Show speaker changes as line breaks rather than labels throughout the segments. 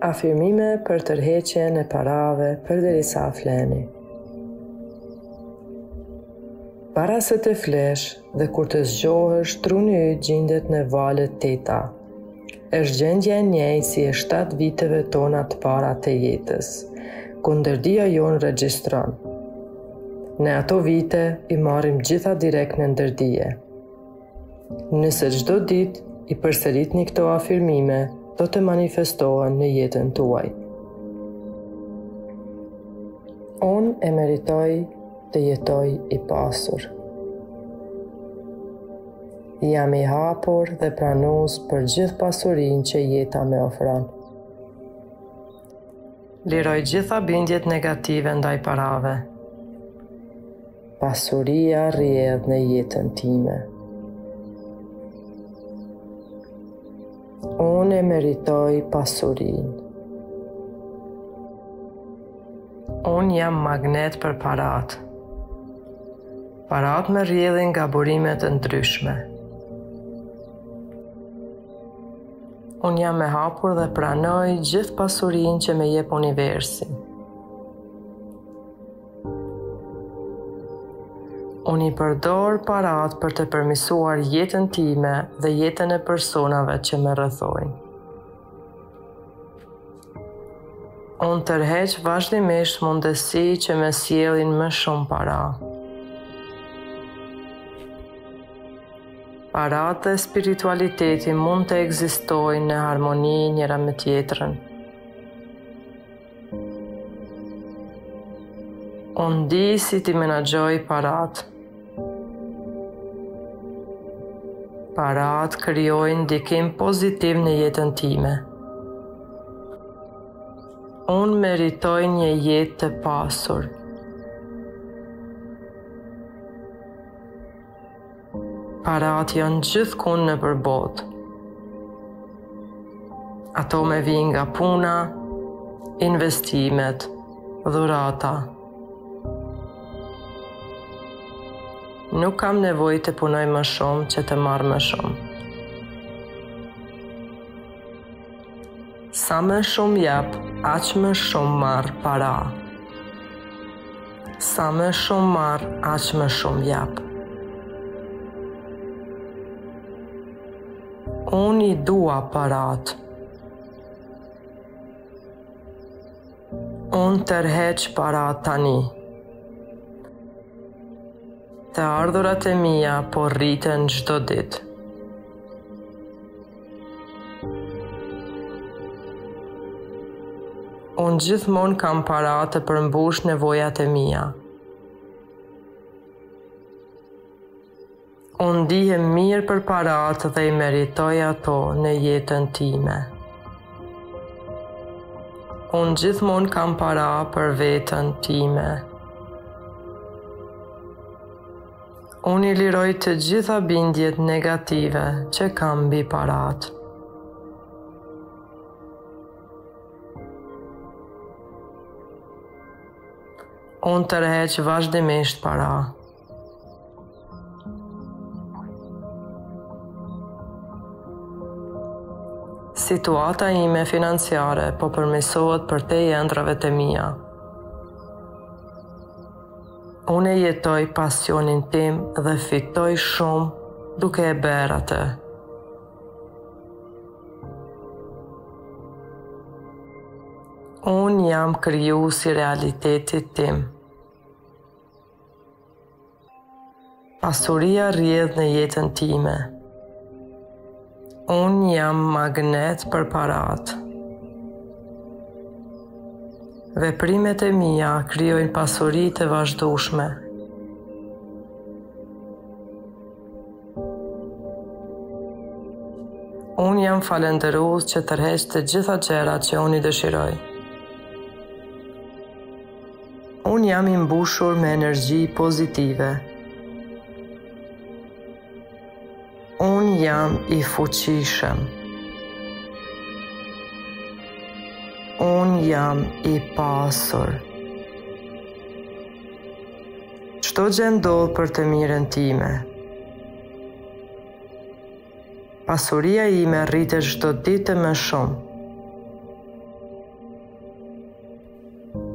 Afirmime për tërheqjen e parave përderisa fleni. Para se të flesh dhe kur të zgjohesh, truni yt gjendet në valët teta. Është gjendja e njëjtë si e 7 viteve tona të para të jetës, ku ndërdia jonë regjistron. Në ato vite i marrim gjitha direkt në ndërdije. Nëse çdo ditë i përsëritni këto afirmime, do të manifestohen në jetën tuaj. Unë e meritoj të jetoj i pasur. Jam i hapur dhe pranues për gjithë pasurinë që jeta më ofron. Liroj gjitha bindjet negative ndaj parave. Pasuria rrjedh në jetën time. Unë e meritoj pasurinë. Unë jam magnet për parat. Parat më rrjedhin nga burime të ndryshme. Unë jam e hapur dhe pranoj gjithë pasurinë që më jep universi. Unë i përdor parat për të përmirësuar jetën time dhe jetën e personave që më rrethojnë. Unë tërheq vazhdimisht mundësi që më sjellin më shumë para. Parat dhe spiritualiteti mund të ekzistojnë në harmoni njëra me tjetrën. Unë di si t'i menaxhoj parat. Parat krijojnë ndikim pozitiv në jetën time. Unë meritoj një jetë të pasur. Parat janë gjithkund nëpër botë. Ato më vijnë nga puna, investimet, dhurata. Nuk kam nevojë të punoj më shumë që të marr më shumë. Sa më shumë jap, aq më shumë marr para. Sa më shumë marr, aq më shumë jap. Unë i dua parat. Unë tërheq parat tani. Të ardhurat e mia po rriten çdo ditë. Unë gjithmonë kam para të përmbush nevojat e mia. Unë ndihem mirë për parat dhe i meritoj ato në jetën time. Unë gjithmonë kam para për veten time. Unë i liroj të gjitha bindjet negative që kam mbi parat. Unë tërheq vazhdimisht para. Situata ime financiare po përmirësohet për te ëndrave të mia. Unë e jetoj pasionin tim dhe fitoj shumë duke e bërë atë. Unë jam krijuesi i realitetit tim. Pasuria rrjedh në jetën time. Unë jam magnet për parat. Veprimet e mia krijojnë pasuri të vazhdueshme. Unë jam falendërues që tërheq të gjitha gjërat që unë i dëshiroj. Unë jam i mbushur me energji pozitive. Unë jam i fuqishëm. Unë jam i pasur. Çdo gjë ndodh për të mirën time. Pasuria ime rritet çdo ditë më shumë.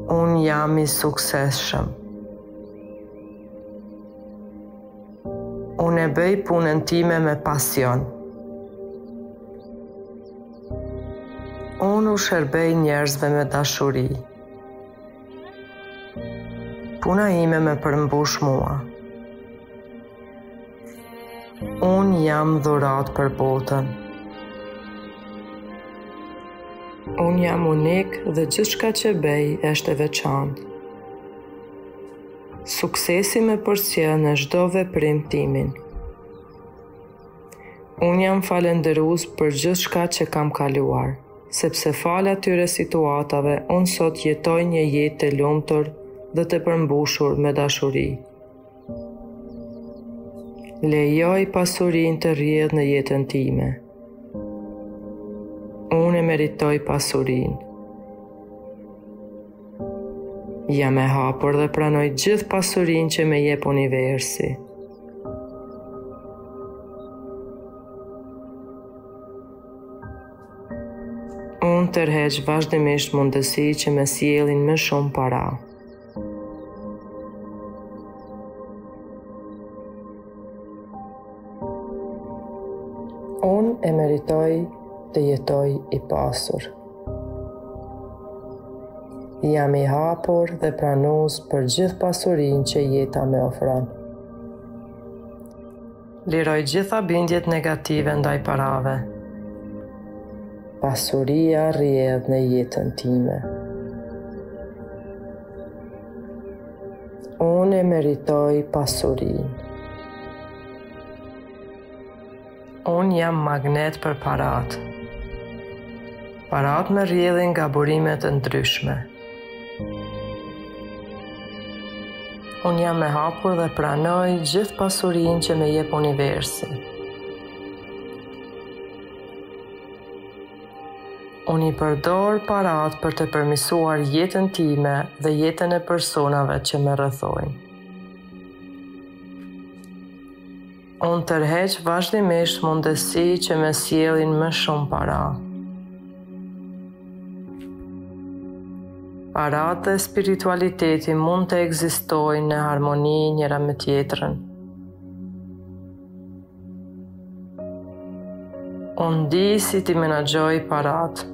Unë jam I suksesshëm. Unë e bëj punën time me pasion. Unë u shërbej njerëzve me dashuri. Puna ime me përmbush mua. Unë jam dhuratë për botën. Unë jam unik dhe gjithçka që bëj është e veçantë. Suksesi me përcjell në çdo veprim timin. Unë jam falendërues për gjithçka që kam kaluar, sepse fal atyre situatave unë sot jetoj një jetë të lumtur dhe të përmbushur me dashuri. Lejoj pasurinë të rrjedhë në jetën time. Unë e meritoj pasurinë. Jam e hapur dhe pranoj gjithë pasurinë që më jep universi. Unë tërheq vazhdimisht mundësi që më sjellin më shumë para. Unë e meritoj të jetoj I pasur. Jam I hapur dhe pranues për gjithë pasurinë që jeta më ofron. Liroj gjitha bindjet negative ndaj parave. Pasuria rrjedh në jetën time. Unë e meritoj pasurinë. Unë jam magnet për paratë. Paratë më rrjedhin nga burime të ndryshme. Unë jam e hapur dhe pranoj gjithë pasurinë që më jep universi. Unë I përdor paratë për të përmirësuar jetën time dhe jetën e personave që më rrethojnë. Unë tërheq vazhdimisht mundësi që më sjellin më shumë para. Paratë dhe spiritualiteti mund të ekzistojnë në harmoni njëra me tjetrën. Unë di si t'i menaxhoj paratë.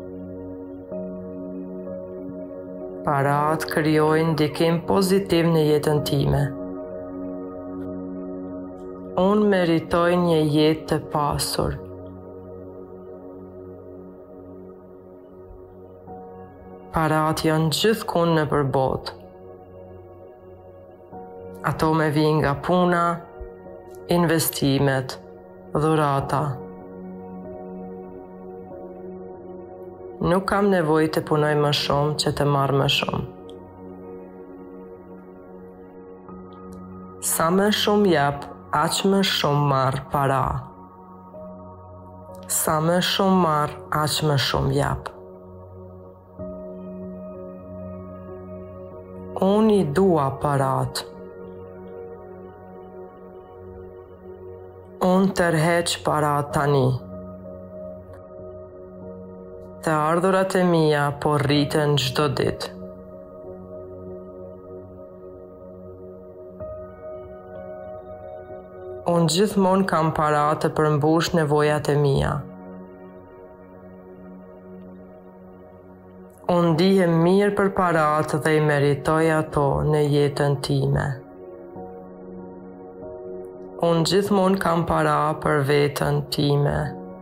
Paratë krijojnë ndikim pozitiv në jetën time. Unë meritoj një jetë të pasur. Paratë janë gjithkund nëpër botë. Ato më vijnë nga puna, investimet, dhurata. Nuk kam nevojë të punoj më shumë që të marr më shumë. Sa më shumë jap, aq më shumë marr para. Sa më shumë marr, aq më shumë jap. Unë I dua paratë. Unë tërheq paratë tani. Të ardhurat e mia po rriten çdo ditë. Unë gjithmonë kam para të përmbush nevojat e mia. Unë ndihem mirë për paratë dhe I meritoj ato në jetën time. Unë gjithmonë kam para për veten time.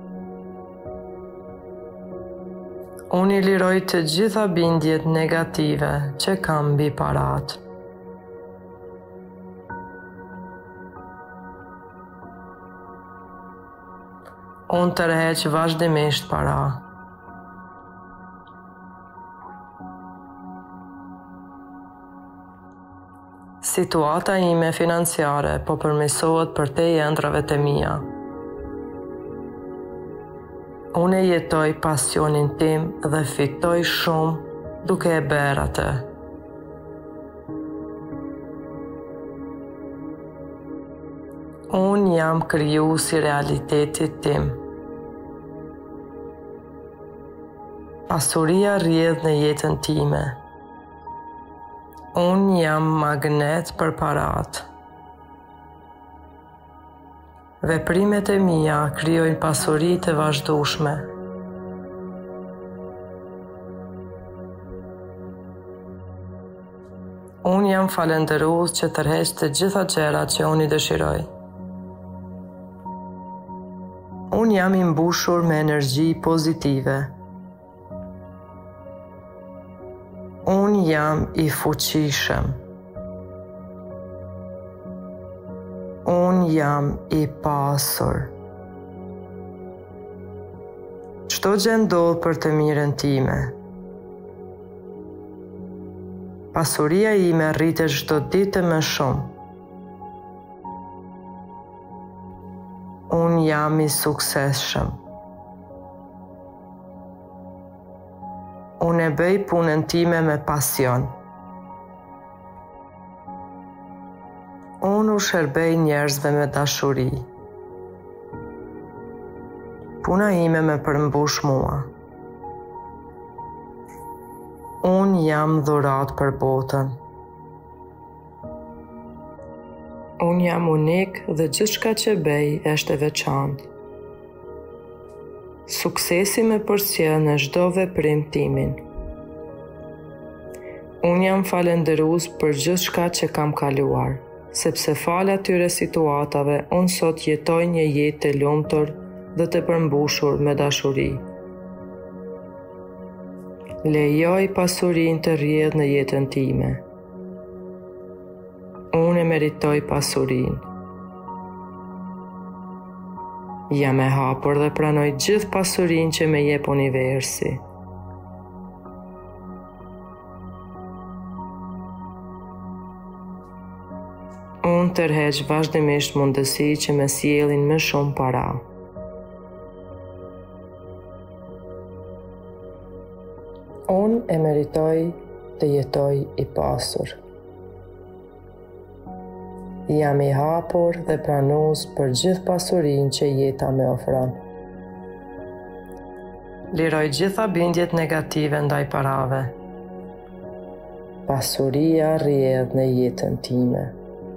Unë I liroj të gjitha bindjet negative që kam mbi paratë. Unë tërheq vazhdimisht para. Situata ime financiare po përmirësohet për te ëndrave të mia. Unë jetoj pasionin tim dhe fitoj shumë duke e bërë atë. Unë jam krijuesi I realitetit tim. Pasuria rrjedh në jetën time. Unë jam magnet për parat. Veprimet e mia krijojnë pasuri të vazhdueshme. Unë jam falendërues që tërheq të gjitha gjërat që unë i dëshiroj. Unë jam i mbushur me energji pozitive. Unë jam i fuqishëm. Unë jam i pasur. Çdo gjë ndodh për të mirën time. Pasuria ime rritet çdo ditë më shumë. Unë jam i suksesshëm. Unë e bëj punën time me pasion. Unë u shërbej njerëzve me dashuri. Puna ime me përmbush mua. Unë jam dhuratë për botën. Unë jam unik dhe gjithçka që bëj është e veçantë. Suksesi me përcjell në çdo veprim timin. Unë jam falendërues për gjithçka që kam kaluar, sepse fal atyre situatave unë sot jetoj një jetë të lumtur dhe të përmbushur me dashuri. Lejoj pasurinë të rrjedhë në jetën time. Unë e meritoj pasurinë. Jam e hapur dhe pranoj gjithë pasurinë që më jep universi. Unë tërheq vazhdimisht mundësi që më sjellin më shumë para. Unë e meritoj të jetoj i pasur. Jam i hapur dhe pranues për gjithë pasurinë që jeta më ofron. Liroj gjitha bindjet negative ndaj parave. Pasuria rrjedh në jetën time.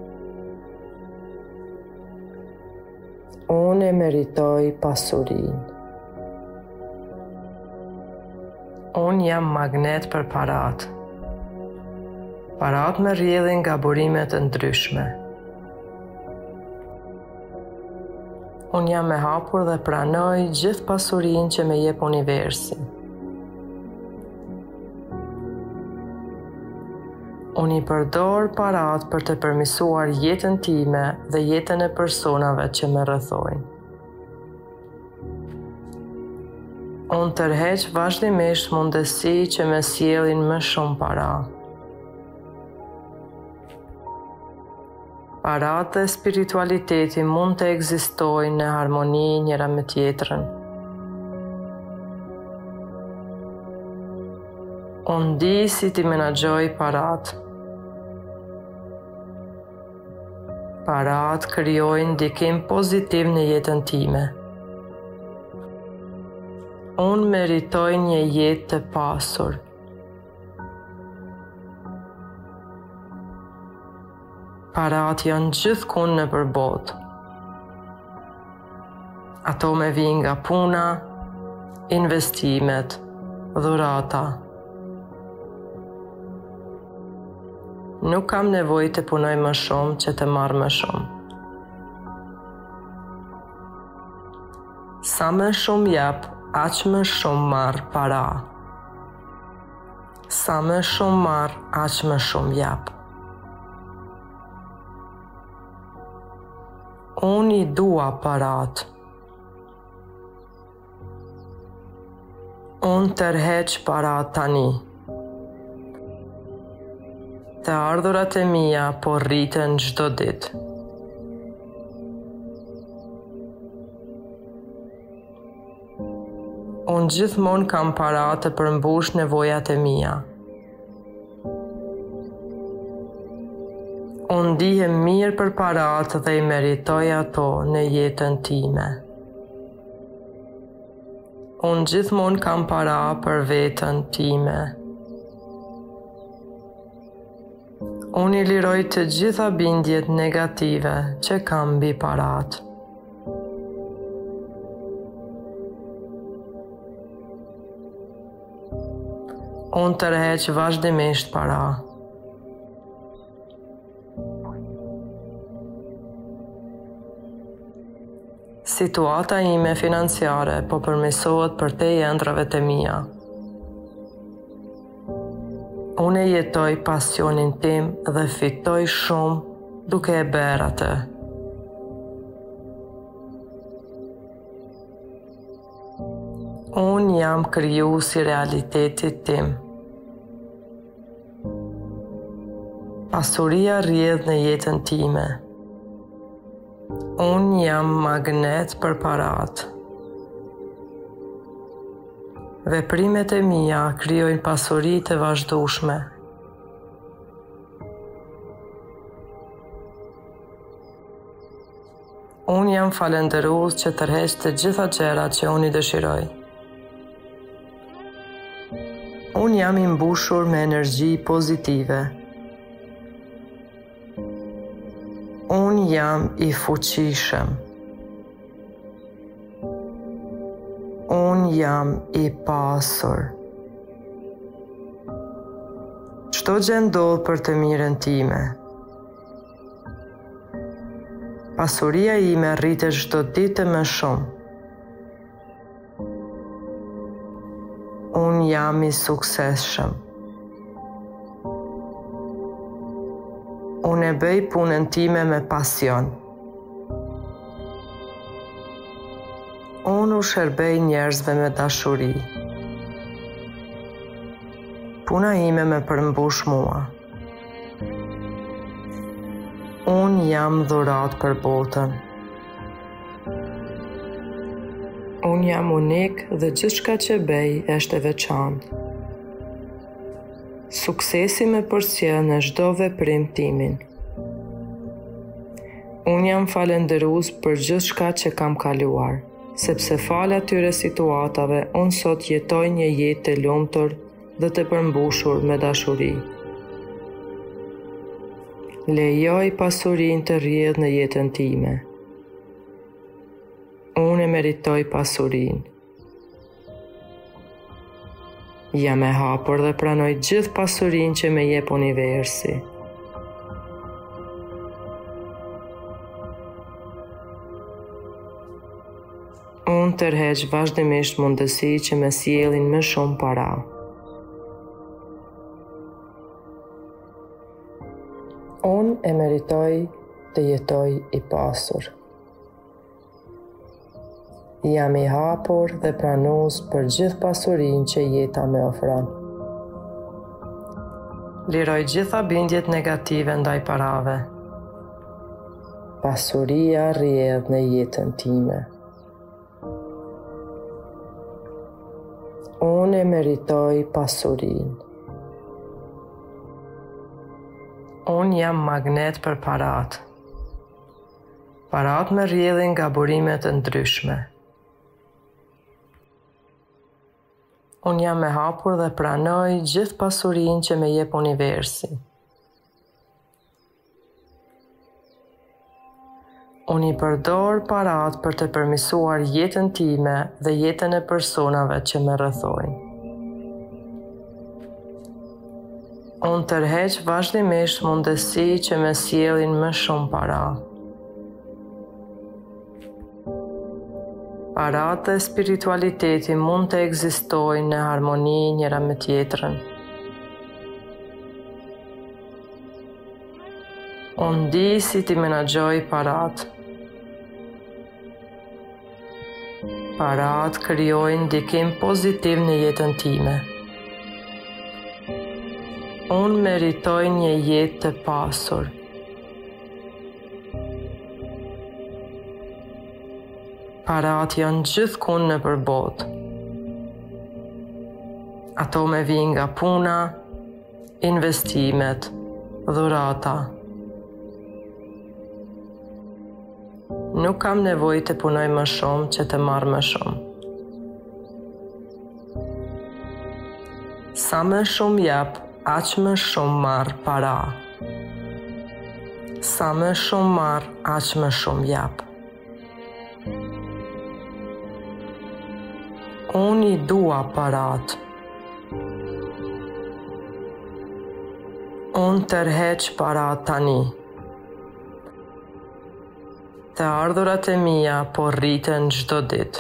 Unë e meritoj pasurinë. Unë jam magnet për parat. Parat më rrjedhin nga burime të ndryshme. Unë jam e hapur dhe pranoj gjithë pasurinë që më jep universi. Unë i përdor parat për të përmirësuar jetën time dhe jetën e personave që më rrethojnë. Unë tërheq vazhdimisht mundësi që më sjellin më shumë para. Parat dhe spiritualiteti mund të ekzistojnë në harmoni njëra me tjetrën. Unë di si t'i menaxhoj parat. Parat krijojnë ndikim pozitiv në jetën time. Unë meritoj një jetë të pasur. Parat janë gjithkund nëpër botë. Ato më vijnë nga puna, investimet, dhurata. Nuk kam nevojë të punoj më shumë që të marr më shumë. Sa më shumë jap, aq më shumë marr para. Sa më shumë marr, aq më shumë jap. Unë i dua parat. Unë tërheq parat tani. Të ardhurat e mia po rriten çdo ditë. Unë gjithmonë kam para të përmbush nevojat e mia. Unë ndihem mirë për parat dhe i meritoj ato në jetën time. Unë gjithmonë kam para për veten time. Unë i liroj të gjitha bindjet negative që kam mbi paratë. Unë tërheq vazhdimisht para. Situata ime financiare po përmirësohet për te ëndrave të mia. Unë jetoj pasionin tim dhe fitoj shumë duke e bërë atë. Unë jam krijuesi i realitetit tim. Pasuria rrjedh në jetën time. Unë jam magnet për paratë. Veprimet e mia krijojnë pasuri të vazhdueshme. Unë jam falendërues që tërheq të gjitha gjërat që unë i dëshiroj. Unë jam i mbushur me energji pozitive. Unë jam i fuqishëm. Unë jam i pasur. Çdo gjë ndodh për të mirën time. Pasuria ime rritet çdo ditë më shumë. Unë jam i suksesshëm. Unë e bëj punën time me pasion. Unë u shërbej njerëzve me dashuri. Puna ime me përmbush mua. Unë jam dhuratë për botën. Unë jam unik dhe gjithçka që bëj është e veçantë. Suksesi me përcjell në çdo veprim timin. Unë jam falendërues për gjithçka që kam kaluar, sepse fal atyre situatave unë sot jetoj një jetë të lumtur dhe të përmbushur me dashuri. Lejoj pasurinë të rrjedhë në jetën time. Unë e meritoj pasurinë. Jam e hapur dhe pranoj gjithë pasurinë që më jep universi. Unë tërheq vazhdimisht mundësi që më sjellin më shumë para. Unë e meritoj të jetoj i pasur. Jam i hapur dhe pranues për gjithë pasurinë që jeta më ofron. Liroj gjitha bindjet negative ndaj parave. Pasuria rrjedh në jetën time. Unë e meritoj pasurinë. Unë jam magnet për paratë. Paratë më rrjedhin nga burime të ndryshme. Unë jam e hapur dhe pranoj gjithë pasurinë që më jep universi. Unë i përdor paratë për të përmirësuar jetën time dhe jetën e personave që më rrethojnë. Unë tërheq vazhdimisht mundësi që më sjellin më shumë para. Paratë dhe spiritualiteti mund të ekzistojnë në harmoni njëra me tjetrën. Unë di si t'i menaxhoj paratë. Paratë krijojnë ndikim pozitiv në jetën time. Unë meritoj një jetë të pasur. Paratë janë gjithkund nëpër botë. Ato me vijnë nga puna, investimet, dhurata. Nuk kam nevojë të punoj më shumë që të marr më shumë. Sa më shumë jap, aq më shumë marr para. sa më shumë marr, aq më shumë jap. Unë i dua parat. Unë tërheq parat tani. Të ardhurat e mia po rriten çdo ditë.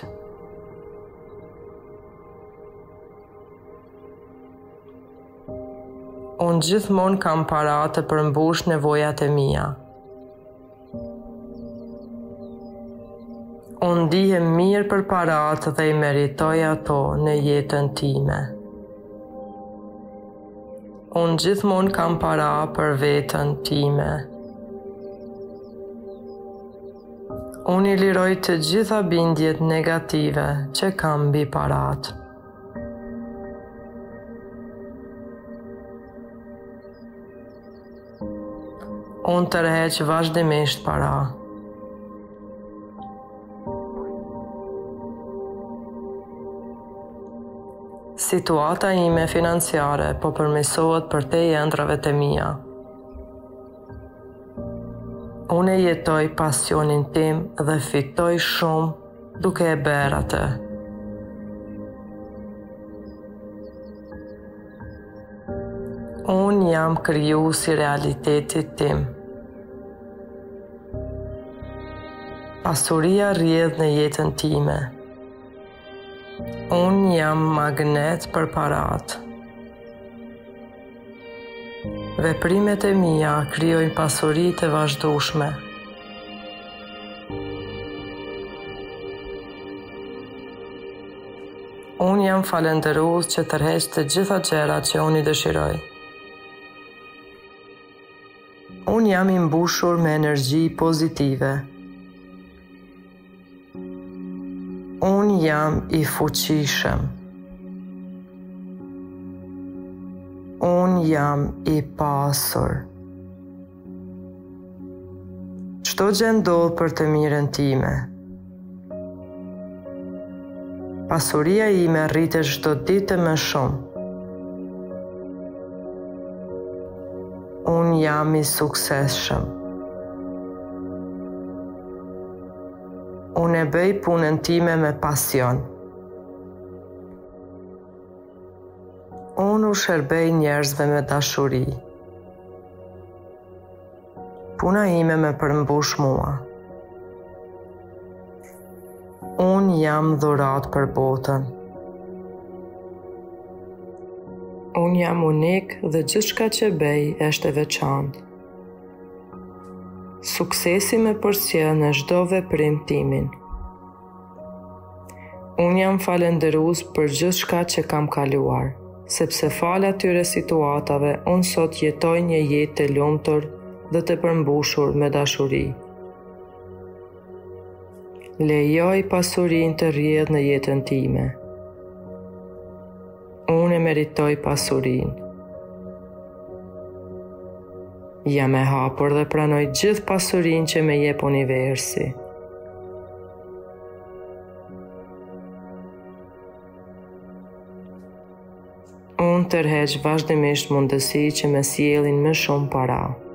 Unë gjithmonë kam para të përmbush nevojat e mia. Unë ndihem mirë për parat dhe i meritoj ato në jetën time. Unë gjithmonë kam para për veten time. Unë i liroj të gjitha bindjet negative që kam mbi parat. Unë tërheq vazhdimisht para. Situata ime financiare po përmirësohet përtej ëndrave të mia. Unë jetoj pasionin tim dhe fitoj shumë duke e bërë atë. Unë jam krijuesi i realitetit tim. Pasuria rrjedh në jetën time. Unë jam magnet për parat. Veprimet e mia krijojnë pasuri të vazhdueshme. Unë jam falendërues që tërheq të gjitha gjërat që unë i dëshiroj. Unë jam i mbushur me energji pozitive. Unë jam i fuqishëm. Unë jam i pasur. Çdo gjë ndodh për të mirën time. Pasuria ime rritet çdo ditë më shumë. Unë jam i suksesshëm. Unë e bëj punën time me pasion. Unë u shërbej njerëzve me dashuri. Puna ime me përmbush mua. Unë jam dhuratë për botën. Unë jam unik dhe gjithçka që bëj është e veçantë. Suksesi me përcjell në çdo veprim timin. Unë jam falendërues për gjithçka që kam kaluar, sepse fal atyre situatave unë sot jetoj një jetë të lumtur dhe të përmbushur me dashuri. Lejoj pasurinë të rrjedhë në jetën time. Unë e meritoj pasurinë. Jam e hapur dhe pranoj gjithë pasurinë që më jep universi. Unë tërheq vazhdimisht mundësi që më sjellin më shumë para.